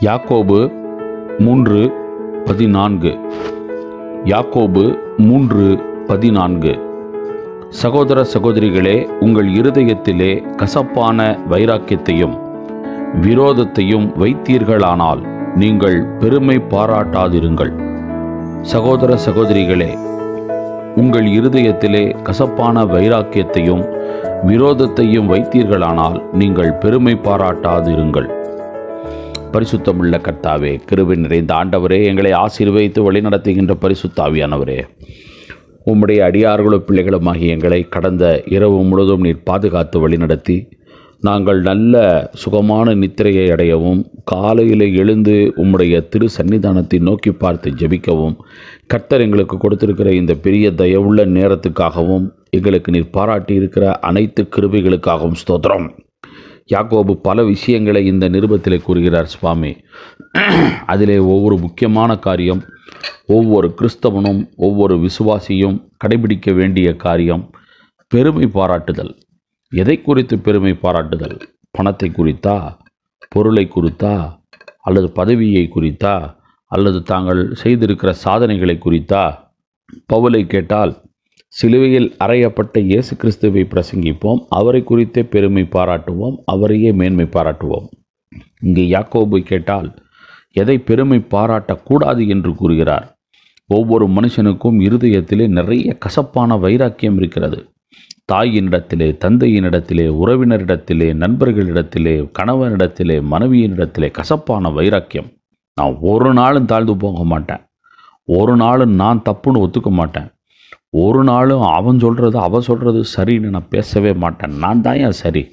யாக்கோபு 3:14. யாக்கோபு 3:14. சகோதர சகோதரிகளே, உங்கள் இருதயத்திலே கசப்பான வைராக்கியத்தையும் விரோதத்தையும் வைத்தீர்களானால் நீங்கள் பெருமை பாராட்டாதிருங்கள். சகோதர சகோதரிகளே, உங்கள் இருதயத்திலே கசப்பான வைராக்கியத்தையும் விரோதத்தையும் வைத்தீர்களானால் நீங்கள் பெருமை பாராட்டாதிருங்கள். பரிசுத்தமுள்ள கர்த்தாவே, கிருபை நிறைந்த ஆண்டவரே, எங்களை ஆசீர்வதித்து வழிநடத்துகின்ற பரிசுத்த ஆவியானவரே, உம்முடைய பிள்ளைகளும் பிள்ளைகளுமாகிய எங்களை கடந்த இரவு முழுவதும் நீர் பாதுகாத்து வழிநடத்தி நாங்கள் நல்ல சுகமான நித்திரையை அடையவும், காலையில் எழுந்து உம்முடைய திரு சன்னிதானத்தை நோக்கி பார்த்து ஜெபிக்கவும் கர்த்தர் எங்களுக்கு கொடுத்திருக்கிற இந்த பெரிய தயவுள்ள நேரத்துக்காகவும் எங்களுக்கு நீர் பாராட்டி இருக்கிற அனைத்து கிருபைகளுக்காகவும் ஸ்தோத்திரம். யாக்கோபு பல விஷயங்களை இந்த நிருபத்திலே கூறுகிறார் சுவாமி. அதிலே ஒவ்வொரு முக்கியமான காரியம், ஒவ்வொரு கிறிஸ்தவனும் ஒவ்வொரு விசுவாசியும் கடைபிடிக்க வேண்டிய காரியம் பெருமை பாராட்டுதல். எதை குறித்து பெருமை பாராட்டுதல்? பணத்தை குறித்தா, பொருளை குறித்தா, அல்லது பதவியை குறித்தா, அல்லது தாங்கள் செய்திருக்கிற சாதனைகளை குறித்தா? பவுலை கேட்டால், சிலுவையில் அறையப்பட்ட இயேசு கிறிஸ்துவை பிரசங்கிப்போம், அவரை குறித்தே பெருமை பாராட்டுவோம், அவரையே மேன்மை பாராட்டுவோம். இங்கே யாக்கோபை கேட்டால் எதை பெருமை பாராட்டக்கூடாது என்று கூறுகிறார். ஒவ்வொரு மனுஷனுக்கும் இருதயத்திலே நிறைய கசப்பான வைராக்கியம் இருக்கிறது. தாயினிடத்திலே, தந்தையினிடத்திலே, உறவினரிடத்திலே, நண்பர்களிடத்திலே, கணவனிடத்திலே, மனைவியினிடத்திலே கசப்பான வைராக்கியம். நான் ஒரு நாளும் தாழ்ந்து போக மாட்டேன், ஒரு நாளும் நான் தப்புன்னு ஒத்துக்க மாட்டேன், ஒரு நாளும் அவன் சொல்கிறது அவன் சொல்கிறது சரின்னு நான் பேசவே மாட்டேன். நான் தான் ஏன் சரி.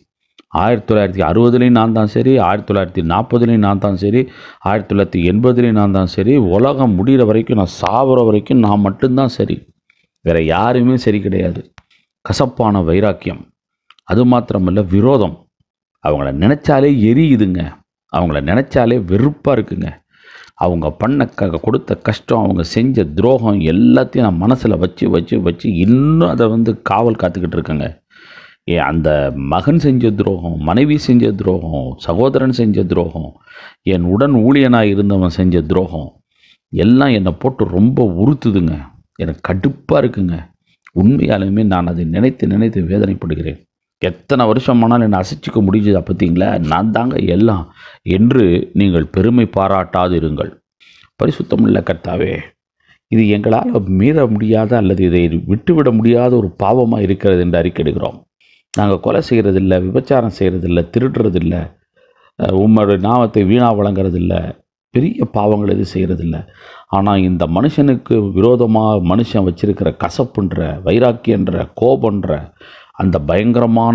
1960லேயும் நான் தான் சரி, 1940லேயும் நான் தான் சரி, 1980லேயும் நான் தான் சரி, உலகம் முடிகிற வரைக்கும், நான் சாகுற வரைக்கும் நான் மட்டும்தான் சரி, வேறு யாருமே சரி கிடையாது. கசப்பான வைராக்கியம். அது மாத்திரமல்ல, விரோதம். அவங்கள நினச்சாலே எரியுதுங்க, அவங்கள நினச்சாலே வெறுப்பாக இருக்குங்க. அவங்க கொடுத்த கஷ்டம், அவங்க செஞ்ச துரோகம் எல்லாத்தையும் நான் மனசில் வச்சு இன்னும் அதை காவல் காத்துக்கிட்டு இருக்கேங்க. அந்த மகன் செஞ்ச துரோகம், மனைவி செஞ்ச துரோகம், சகோதரன் செஞ்ச துரோகம், என் உடன் ஊழியனாக இருந்தவன் செஞ்ச துரோகம் எல்லாம் என்னை போட்டு ரொம்ப உறுத்துதுங்க. எனக்கு கடுப்பாக இருக்குங்க. உண்மையாலுமே நான் அதை நினைத்து வேதனைப்படுகிறேன். எத்தனை வருஷமானாலும் என்னை அசைச்சிக்க முடிஞ்சதா பார்த்தீங்களா? நான் தாங்க எல்லாம் என்று நீங்கள் பெருமை பாராட்டாது இருங்கள். பரிசுத்தமுள்ள கர்த்தாவே, இது எங்களால் மீற முடியாத அல்லது இதை விட்டுவிட முடியாத ஒரு பாவமாக இருக்கிறது என்று அறிக்கையிடுகிறோம். நாங்கள் கொலை செய்கிறதில்லை, விபச்சாரம் செய்கிறதில்லை, திருடுறதில்லை, உம்முடைய நாமத்தை வீணாக வழங்குறதில்லை, பெரிய பாவங்கள் எதுவும் செய்கிறதில்லை. ஆனால் இந்த மனுஷனுக்கு விரோதமாக மனுஷன் வச்சிருக்கிற கசப்புன்ற, வைராக்கியன்ற, கோபன்ற அந்த பயங்கரமான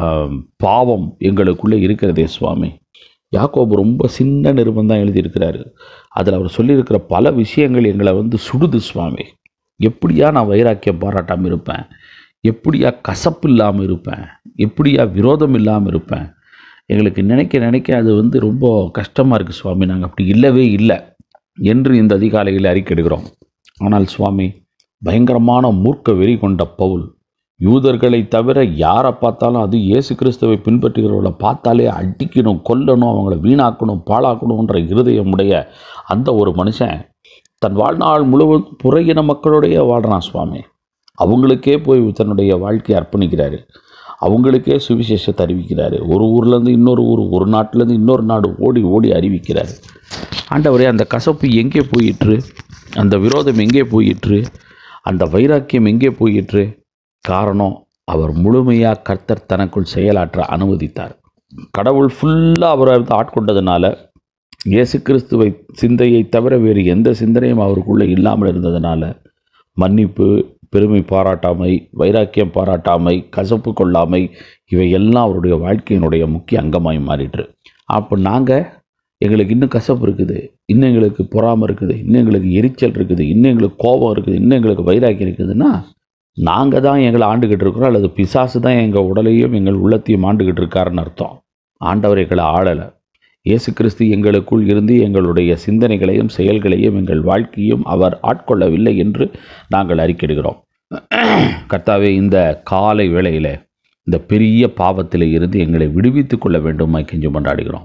பாவம் எங்களுக்குள்ளே இருக்கிறதே சுவாமி. யாக்கோபு ரொம்ப சின்ன நிருபம் தான் எழுதியிருக்கிறாரு. அதில் அவர் சொல்லியிருக்கிற பல விஷயங்கள் எங்களை சுடுது சுவாமி. எப்படியா நான் வைராக்கியம் பாராட்டாமல் இருப்பேன்? எப்படியா கசப்பு இல்லாமல் இருப்பேன்? எப்படியா விரோதம் இல்லாமல் இருப்பேன்? எங்களுக்கு நினைக்க அது ரொம்ப கஷ்டமாக இருக்குது சுவாமி. நாங்கள் அப்படி இல்லவே இல்லை என்று இந்த அதிகாலையில் அறிக்கையிடுகிறோம். ஆனால் சுவாமி, பயங்கரமான மூர்க்க வெறி கொண்ட பவுல் யூதர்களை தவிர யாரை பார்த்தாலும், அது இயேசு கிறிஸ்துவை பின்பற்றுகிறவர்களை பார்த்தாலே அடிக்கணும், கொல்லணும், அவங்கள வீணாக்கணும், பாழாக்கணுன்ற இருதயமுடைய அந்த ஒரு மனுஷன் தன் வாழ்நாள் முழுவதும் புறகின மக்களுடைய வாழ்கிறான் சுவாமி. அவங்களுக்கே போய் தன்னுடைய வாழ்க்கையை அர்ப்பணிக்கிறாரு. அவங்களுக்கே சுவிசேஷத்தை அறிவிக்கிறாரு. ஒரு ஊர்லேருந்து இன்னொரு ஊர், ஒரு நாட்டிலேருந்து இன்னொரு நாடு ஓடி அறிவிக்கிறார். ஆண்டவரே, அந்த கசப்பு எங்கே போயிற்று? அந்த விரோதம் எங்கே போயிற்று? அந்த வைராக்கியம் எங்கே போயிற்று? காரணம், அவர் முழுமையாக கர்த்தர் தனக்குள் செயலாற்ற அனுமதித்தார். கடவுள் ஃபுல்லாக அவரை ஆட்கொண்டதுனால, இயேசு கிறிஸ்துவை சிந்தையை தவிர வேறு எந்த சிந்தனையும் அவருக்குள்ளே இல்லாமல் இருந்ததுனால, மன்னிப்பு, பெருமை பாராட்டாமை, வைராக்கியம் பாராட்டாமை, கசப்பு கொள்ளாமை, இவையெல்லாம் அவருடைய வாழ்க்கையினுடைய முக்கிய அங்கமாய் மாறிட்டு. அப்போ எங்களுக்கு இன்னும் கசப்பு இருக்குது, இன்னும் எங்களுக்கு பொறாமை இருக்குது, இன்னும் எங்களுக்கு எரிச்சல் இருக்குது, இன்னும் எங்களுக்கு கோபம் இருக்குது, இன்னும் எங்களுக்கு வைராக்கியம் இருக்குதுன்னா, நாங்கள் தான் எங்களை ஆண்டுகிட்டு இருக்கிறோம், அல்லது பிசாசு தான் எங்கள் உடலையும் எங்கள் உள்ளத்தையும் ஆண்டுகிட்டு இருக்காருன்னு அர்த்தம். ஆண்டவர் எங்களை ஆளலை. இயேசு கிறிஸ்து எங்களுக்குள் இருந்து எங்களுடைய சிந்தனைகளையும் செயல்களையும் எங்கள் வாழ்க்கையும் அவர் ஆட்கொள்ளவில்லை என்று நாங்கள் அறிக்கையிடுகிறோம். கர்த்தாவே, இந்த காலை வேளையில் இந்த பெரிய பாவத்தில் இருந்து எங்களை விடுவித்து கொள்ள வேண்டுமாய் கெஞ்சி கொண்டாடுகிறோம்.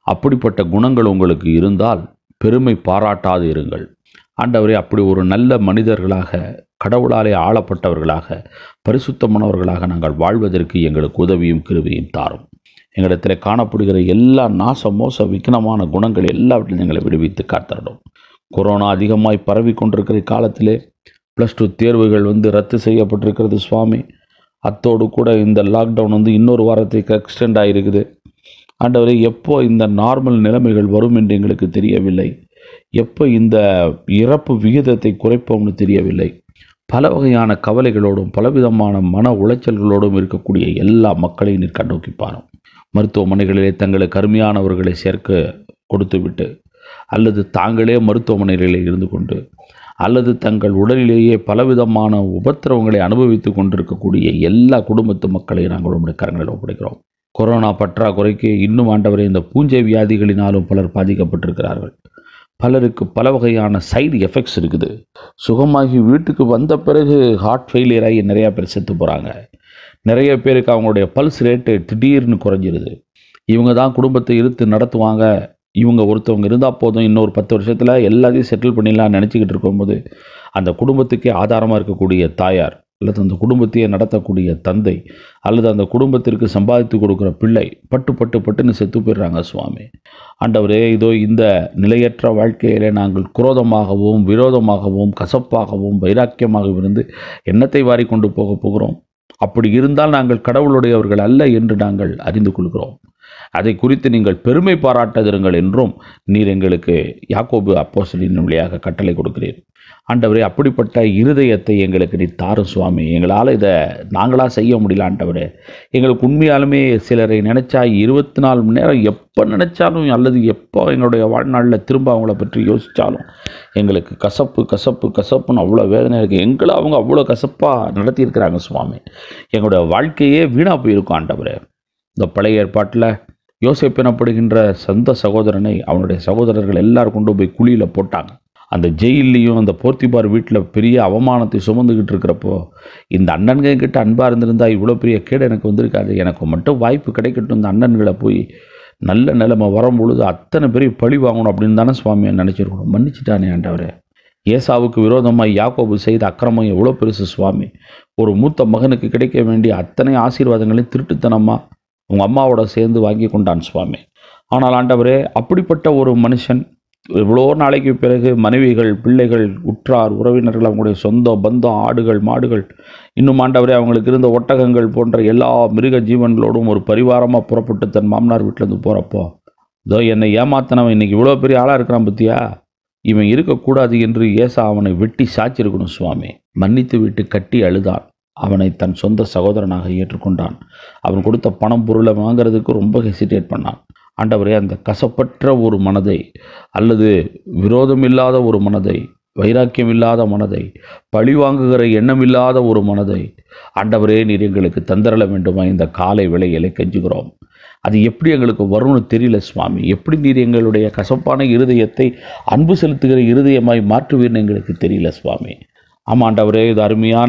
அப்படிப்பட்ட குணங்கள் உங்களுக்கு இருந்தால் பெருமை பாராட்டாது இருங்கள். ஆண்டவரே, அப்படி ஒரு நல்ல மனிதர்களாக, கடவுளாலே ஆளப்பட்டவர்களாக, பரிசுத்தமானவர்களாக நாங்கள் வாழ்வதற்கு எங்களுக்கு உதவியும் கிருபையும் தாரும். எங்களிடத்தில் காணப்படுகிற எல்லா நாச மோச விக்னமான குணங்கள் எல்லாவற்றிலும் எங்களை விடுவித்து காத்தரணும். கொரோனா அதிகமாய் பரவி கொண்டிருக்கிற காலத்திலே +2 தேர்வுகள் ரத்து செய்யப்பட்டிருக்கிறது சுவாமி. அத்தோடு கூட இந்த லாக்டவுன் இன்னொரு வாரத்துக்கு எக்ஸ்டெண்ட் ஆகிருக்குது. ஆண்டவரே, எப்போ இந்த நார்மல் நிலைமைகள் வரும் என்று எங்களுக்கு தெரியவில்லை. எப்போ இந்த இறப்பு விகிதத்தை குறைப்போம்னு தெரியவில்லை. பல வகையான கவலைகளோடும் பலவிதமான மன உளைச்சல்களோடும் இருக்கக்கூடிய எல்லா மக்களையும் நீர் கண்ணோக்கி பாரும். மருத்துவமனைகளிலே தங்களுக்கு அருமையானவர்களை சேர்க்க கொடுத்துவிட்டு, அல்லது தாங்களே மருத்துவமனைகளில் இருந்து கொண்டு, அல்லது தங்கள் உடலிலேயே பலவிதமான உபத்திரவங்களை அனுபவித்து கொண்டிருக்கக்கூடிய எல்லா குடும்பத்து மக்களையும் நாங்கள் உங்களுடைய கரங்களில் ஒப்படைக்கிறோம். கொரோனா பற்றாக்குறைக்கு இன்னும் ஆண்டவரே, இந்த பூஞ்சை வியாதிகளினாலும் பலர் பாதிக்கப்பட்டிருக்கிறார்கள். பலருக்கு பல வகையான சைடு எஃபெக்ட்ஸ் இருக்குது. சுகமாகி வீட்டுக்கு வந்த பிறகு ஹார்ட் ஃபெயிலியர் ஆகி நிறையா பேர் செத்து போகிறாங்க. நிறைய பேருக்கு அவங்களுடைய பல்ஸ் ரேட்டு திடீர்னு குறைஞ்சிருது. இவங்க தான் குடும்பத்தை இழுத்து நடத்துவாங்க, இவங்க ஒருத்தவங்க இருந்தால் போதும், இன்னொரு 10 வருஷத்தில் எல்லாத்தையும் செட்டில் பண்ணிடலாம் நினச்சிக்கிட்டு இருக்கும்போது, அந்த குடும்பத்துக்கே ஆதாரமாக இருக்கக்கூடிய தாயார், அல்லது அந்த குடும்பத்தையே நடத்தக்கூடிய தந்தை, அல்லது அந்த குடும்பத்திற்கு சம்பாதித்து கொடுக்குற பிள்ளை பட்டுன்னு செத்து போயிடுறாங்க சுவாமி. ஆண்டவரே, இதோ இந்த நிலையற்ற வாழ்க்கையிலே நாங்கள் குரோதமாகவும் விரோதமாகவும் கசப்பாகவும் வைராக்கியமாகவும் இருந்து எண்ணத்தை வாரி கொண்டு போகிறோம். அப்படி இருந்தால் நாங்கள் கடவுளுடையவர்கள் அல்ல என்று நாங்கள் அறிந்து கொள்கிறோம். அதை குறித்து நீங்கள் பெருமை பாராட்டாதிருங்கள் என்றும் நீர் எங்களுக்கு யாக்கோபு அப்போஸ்தலனின் வழியாக கட்டளை கொடுக்கிறீர். ஆண்டவரே, அப்படிப்பட்ட இருதயத்தை எங்களுக்கு நீ தாரும் சுவாமி. எங்களால் இதை நாங்களாக செய்ய முடியல ஆண்டவரே. எங்களுக்கு உண்மையாலுமே சிலரை நினச்சா 24 மணி நேரம் எப்போ நினச்சாலும், அல்லது எப்போ எங்களுடைய வாழ்நாளில் திரும்ப அவங்கள பற்றி யோசித்தாலும் எங்களுக்கு கசப்புன்னு அவ்வளோ வேதனை இருக்குது. எங்களை அவங்க அவ்வளோ கசப்பாக நடத்தியிருக்கிறாங்க சுவாமி. எங்களுடைய வாழ்க்கையே வீணாக போயிருக்கும் ஆண்டவரே. இந்த பழைய ஏற்பாட்டில் யோசேப்பு எனப்படுகின்ற சொந்த சகோதரனை அவனுடைய சகோதரர்கள் எல்லாரும் கொண்டு போய் குழியில் போட்டாங்க. அந்த ஜெயிலையும் அந்த போர்த்திபார் வீட்டில் பெரிய அவமானத்தை சுமந்துக்கிட்டு இருக்கிறப்போ, இந்த அண்ணன்கள் கிட்ட அன்பாக இருந்திருந்தால் இவ்வளோ பெரிய கேடு எனக்கு வந்திருக்காது, எனக்கு மட்டும் வாய்ப்பு கிடைக்கட்டும், இந்த அண்ணன்களை போய் நல்ல நிலைமை வரும்பொழுது அத்தனை பெரிய பழி வாங்கணும் அப்படின்னு தானே சுவாமியை நினச்சிருக்கணும். மன்னிச்சுட்டானே ஆண்டவரே. ஏசாவுக்கு விரோதமாக யாக்கோபு செய்த அக்கிரமம் எவ்வளோ பெருசு சுவாமி. ஒரு மூத்த மகனுக்கு கிடைக்க வேண்டிய அத்தனை ஆசீர்வாதங்களையும் திருட்டுத்தனமாக உங்கள் அம்மாவோட சேர்ந்து வாங்கி கொண்டான் சுவாமி. ஆனால் ஆண்டவரே, அப்படிப்பட்ட ஒரு மனுஷன் இவ்வளோ நாளைக்கு பிறகு மனைவிகள், பிள்ளைகள், உற்றார் உறவினர்கள், அவங்களுடைய சொந்த பந்தம், ஆடுகள், மாடுகள், இன்னும் ஆண்டவரே அவங்களுக்கு இருந்த ஒட்டகங்கள் போன்ற எல்லா மிருக ஜீவன்களோடும் ஒரு பரிவாரமாக புறப்பட்டு தன் மாமனார் வீட்டிலேருந்து போகிறப்போ, இதோ என்னை ஏமாத்தினவன் இன்றைக்கி இவ்வளோ பெரிய ஆளாக இருக்கிறான் பற்றியா, இவன் இருக்கக்கூடாது என்று ஏசா அவனை வெட்டி சாய்ச்சிருக்கணும் சுவாமி. மன்னித்து விட்டு கட்டி அழுதான். அவனை தன் சொந்த சகோதரனாக ஏற்றுக்கொண்டான். அவன் கொடுத்த பணம் பொருளை வாங்கிறதுக்கு ரொம்ப ஹெசிடேட் பண்ணான். ஆண்டவரே, அந்த கசப்பற்ற ஒரு மனதை, அல்லது விரோதமில்லாத ஒரு மனதை, வைராக்கியம் இல்லாத மனதை, பழி வாங்குகிற எண்ணமில்லாத ஒரு மனதை ஆண்டவரே நீர் எங்களுக்கு தந்தரல வேண்டுமா இந்த காலை வேளையிலே கெஞ்சுகிறோம். அது எப்படி எங்களுக்கு வரும்னு தெரியல சுவாமி. எப்படி நீர் எங்களுடைய கசப்பான இருதயத்தை அன்பு செலுத்துகிற இருதயமாய் மாற்றுவீர்னு எங்களுக்கு தெரியல சுவாமி. ஆமாம் ஆண்டவரே, இது அருமையான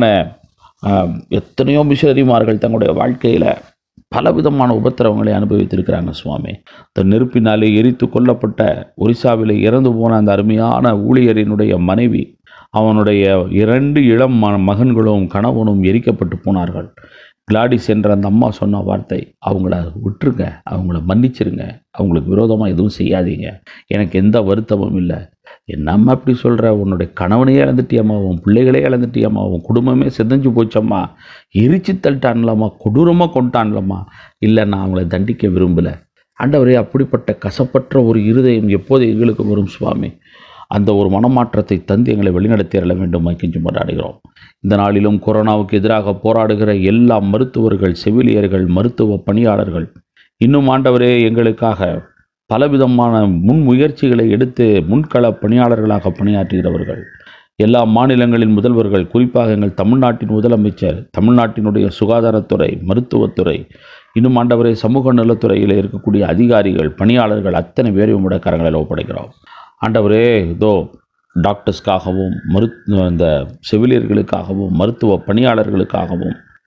எத்தனையோ மிஷனரிமார்கள் தங்களுடைய வாழ்க்கையில் பலவிதமான உபத்திரவங்களை அனுபவித்திருக்கிறாங்க சுவாமி. இந்த நெருப்பினாலே எரித்து கொல்லப்பட்ட ஒரிசாவில் இறந்து போன அந்த அருமையான ஊழியரினுடைய மனைவி, அவனுடைய 2 இளம் மகன்களும் கணவனும் எரிக்கப்பட்டு போனார்கள். கிளாடிஸ் என்ற அந்த அம்மா சொன்ன வார்த்தை, அவங்கள விட்டுருங்க, அவங்கள மன்னிச்சிருங்க, அவங்களுக்கு விரோதமாக எதுவும் செய்யாதீங்க, எனக்கு எந்த வருத்தமும் இல்லை. என்னம்மா இப்படி சொல்கிற, உன்னுடைய கணவனையே இழந்துட்டியம்மா, உன் பிள்ளைகளே இழந்துட்டியம்மா, உன் குடும்பமே செதஞ்சு போச்சம்மா, எரிச்சு தள்ளிட்டான்லம்மா, கொடூரமாக கொண்டான்லம்மா. இல்லை, நான் அவங்கள தண்டிக்க விரும்பலை. ஆண்டவரே, அப்படிப்பட்ட கசப்பற்ற ஒரு இருதயம் எப்போது எங்களுக்கு வரும் சுவாமி? அந்த ஒரு மனமாற்றத்தை தந்து எங்களை வழிநடத்தியறல வேண்டும் கெஞ்சி கொண்டாடுகிறோம். இந்த நாளிலும் கொரோனாவுக்கு எதிராக போராடுகிற எல்லா மருத்துவர்கள், செவிலியர்கள், மருத்துவ பணியாளர்கள், இன்னும் ஆண்டவரே எங்களுக்காக பலவிதமான முன்முயற்சிகளை எடுத்து முன்கள பணியாளர்களாக பணியாற்றுகிறவர்கள், எல்லா மாநிலங்களின் முதல்வர்கள், குறிப்பாக எங்கள் தமிழ்நாட்டின் முதலமைச்சர், தமிழ்நாட்டினுடைய சுகாதாரத்துறை, மருத்துவத்துறை, இன்னும் ஆண்டவரே சமூக நலத்துறையில் இருக்கக்கூடிய அதிகாரிகள், பணியாளர்கள் அத்தனை பேரையும் உடைய கரங்களில் ஒப்படைக்கிறோம். ஆண்டவரே, இதோ டாக்டர்ஸ்க்காகவும் இந்த செவிலியர்களுக்காகவும் மருத்துவ பணியாளர்களுக்காகவும்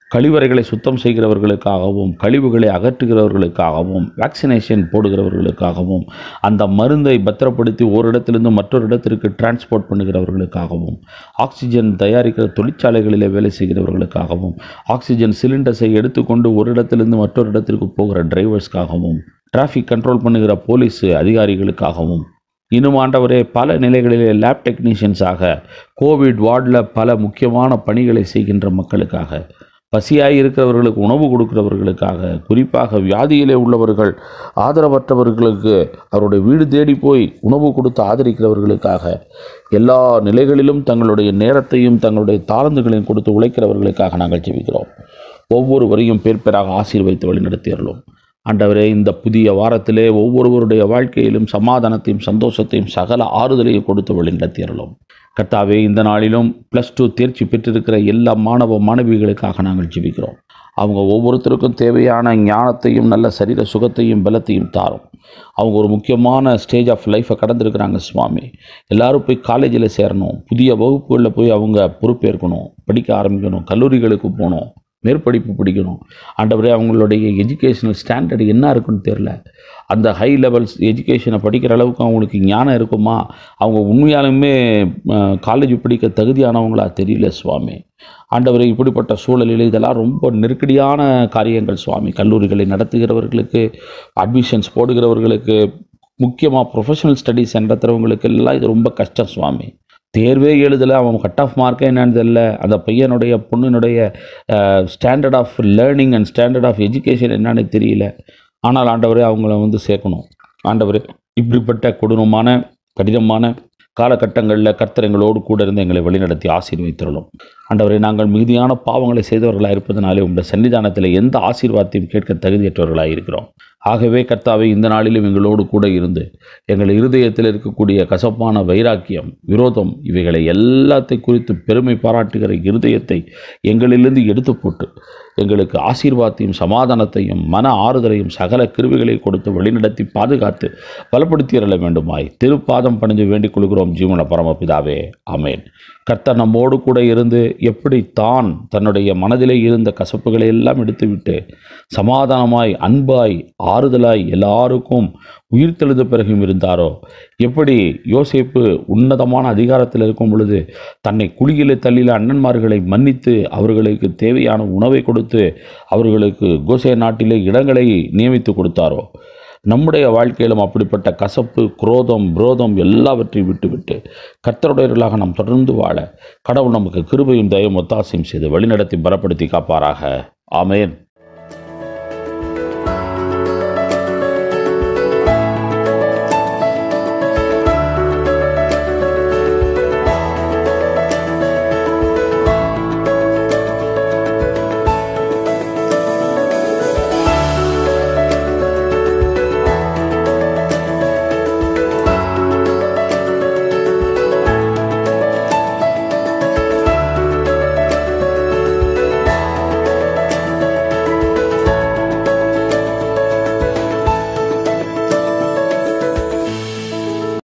கழிவறைகளை சுத்தம் செய்கிறவர்களுக்காகவும், கழிவுகளை அகற்றுகிறவர்களுக்காகவும், வேக்சினேஷன் போடுகிறவர்களுக்காகவும், அந்த மருந்தை பத்திரப்படுத்தி ஓரிடத்திலிருந்து மற்றொரு இடத்திற்கு டிரான்ஸ்போர்ட் பண்ணுகிறவர்களுக்காகவும், ஆக்சிஜன் தயாரிக்கிற தொழிற்சாலைகளிலே வேலை செய்கிறவர்களுக்காகவும், ஆக்சிஜன் சிலிண்டர்ஸை எடுத்துக்கொண்டு ஒரு இடத்திலிருந்து மற்றொரு இடத்திற்கு போகிற டிரைவர்ஸ்க்காகவும், டிராஃபிக் கண்ட்ரோல் பண்ணுகிற போலீஸ் அதிகாரிகளுக்காகவும், இன்னும் ஆண்டவரே பல நிலைகளிலே லேப் டெக்னீஷியன்ஸாக, கோவிட் வார்டில் பல முக்கியமான பணிகளை செய்கின்ற மக்களுக்காக, பசியாய் இருக்கிறவர்களுக்கு உணவு கொடுக்கிறவர்களுக்காக, குறிப்பாக வியாதியிலே உள்ளவர்கள், ஆதரவற்றவர்களுக்கு அவருடைய வீடு தேடி போய் உணவு கொடுத்து ஆதரிக்கிறவர்களுக்காக, எல்லா நிலைகளிலும் தங்களுடைய நேரத்தையும் தங்களுடைய தாளந்துகளையும் கொடுத்து உழைக்கிறவர்களுக்காக நாங்கள் ஜெபிக்கிறோம். ஒவ்வொருவரையும் பேர் பேராக ஆசீர்வதித்து வழிநடத்தியறலும். ஆண்டவரே, இந்த புதிய வாரத்திலே ஒவ்வொருவருடைய வாழ்க்கையிலும் சமாதானத்தையும் சந்தோஷத்தையும் சகல ஆறுதலையும் கொடுத்து வழிநடத்தியறலும். கர்த்தாவே, இந்த நாளிலும் +2 தேர்ச்சி பெற்றிருக்கிற எல்லா மாணவ மாணவிகளுக்காக நாங்கள் ஜெபிக்கிறோம். அவங்க ஒவ்வொருத்தருக்கும் தேவையான ஞானத்தையும் நல்ல சரீர சுகத்தையும் பலத்தையும் தாரும். அவங்க ஒரு முக்கியமான ஸ்டேஜ் ஆஃப் லைஃப்பை கடந்திருக்கிறாங்க சுவாமி. எல்லாரும் போய் காலேஜில் சேரணும், புதிய வகுப்புகளில் போய் அவங்க பொறுப்பேற்கணும், படிக்க ஆரம்பிக்கணும், கல்லூரிகளுக்கு போகணும், மேற்படிப்பு படிக்கணும். ஆண்டவரே, அவங்களுடைய எஜுகேஷனல் ஸ்டாண்டர்டு என்ன இருக்குன்னு தெரில. அந்த ஹை லெவல்ஸ் எஜுகேஷனை படிக்கிற அளவுக்கு அவங்களுக்கு ஞானம் இருக்குமா? அவங்க உண்மையாலுமே காலேஜ் படிக்க தகுதியானவங்களா தெரியல சுவாமி. ஆண்டவரே, இப்படிப்பட்ட சூழலில் இதெல்லாம் ரொம்ப நெருக்கடியான காரியங்கள் சுவாமி. கல்லூரிகளை நடத்துகிறவர்களுக்கு, அட்மிஷன்ஸ் போடுகிறவர்களுக்கு, முக்கியமாக ப்ரொஃபஷனல் ஸ்டடீஸ் நடத்துகிறவங்களுக்கு எல்லாம் இது ரொம்ப கஷ்டம் சுவாமி. தேர்வே எழுதலை, அவன் கட் ஆஃப் மார்க்கே என்னன்னு தெரியல, அந்த பையனுடைய பொண்ணினுடைய standard of learning and standard of education என்னன்னு தெரியல. ஆனால் ஆண்டவரே, அவங்கள சேர்க்கணும். ஆண்டவரே, இப்படிப்பட்ட கொடூரமான கடினமான காலகட்டங்களில் கர்த்தர் எங்களோடு கூட இருந்து எங்களை வழிநடத்தி ஆசீர்வதித்தருளும். ஆண்டவரே, நாங்கள் மிகுதியான பாவங்களை செய்தவர்களாக இருப்பதனாலே உங்களுடைய சன்னிதானத்தில் எந்த ஆசீர்வாதத்தையும் கேட்க தகுதியற்றவர்களாக இருக்கிறோம். ஆகவே கர்த்தாவே, இந்த நாளிலும் எங்களோடு கூட இருந்து எங்கள் இருதயத்தில் இருக்கக்கூடிய கசப்பான வைராக்கியம், விரோதம், இவைகளை எல்லாத்தை குறித்து பெருமை பாராட்டுகிற இருதயத்தை எங்களிலிருந்து எடுத்து போட்டு எங்களுக்கு ஆசீர்வாதத்தையும் சமாதானத்தையும் மன ஆறுதலையும் சகல கிருபைகளை கொடுத்து வழிநடத்தி பாதுகாத்து பலப்படுத்தியறல வேண்டுமாய் திருப்பாதம் பணிந்து வேண்டிக் கொள்கிறோம் ஜீவன பரமபிதாவே, ஆமேன். கர்த்தர் நம்மோடு கூட இருந்து எப்படி தான் தன்னுடைய மனதிலே இருந்த கசப்புகளை எல்லாம் எடுத்துவிட்டு சமாதானமாய், அன்பாய், ஆறுதலாய் எல்லாருக்கும் உயிர்த்தெழுந்த பிறகும் இருந்தாரோ, எப்படி யோசேப்பு உன்னதமான அதிகாரத்தில் இருக்கும் பொழுது தன்னை குழியிலே தள்ளில அண்ணன்மார்களை மன்னித்து அவர்களுக்கு தேவையான உணவை கொடுத்து அவர்களுக்கு கோசே நாட்டிலே இடங்களை நியமித்து கொடுத்தாரோ, நம்முடைய வாழ்க்கையிலும் அப்படிப்பட்ட கசப்பு, குரோதம், விரோதம் எல்லாவற்றையும் விட்டுவிட்டு கர்த்தருடையவர்களாக நாம் தொடர்ந்து வாழ கடவுள் நமக்கு கிருபையும் தயவும் ஒத்தாசையும் செய்து வழிநடத்தி பலப்படுத்தி காப்பாராக. ஆமேன்.